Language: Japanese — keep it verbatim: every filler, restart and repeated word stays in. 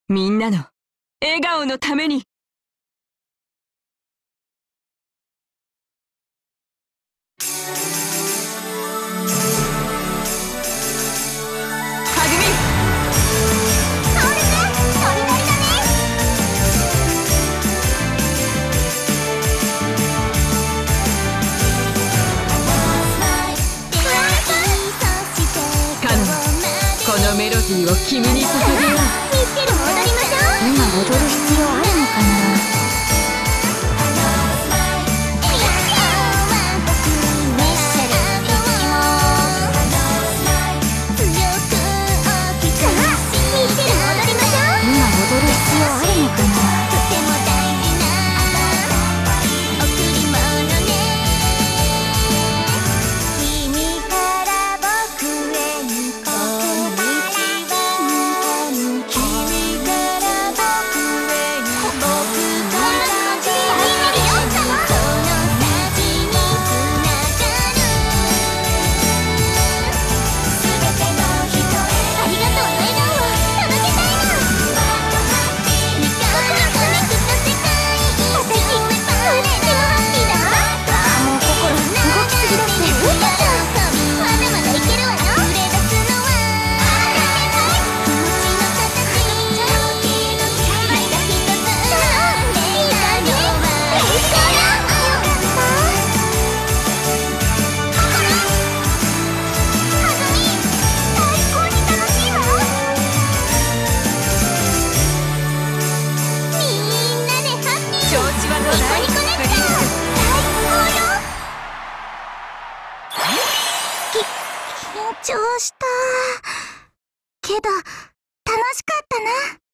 みんなの笑顔のために。このメロディーを君に捧げよう。ミスチルも踊りましょう。今踊る必要あるのかな。緊張したけど楽しかったな。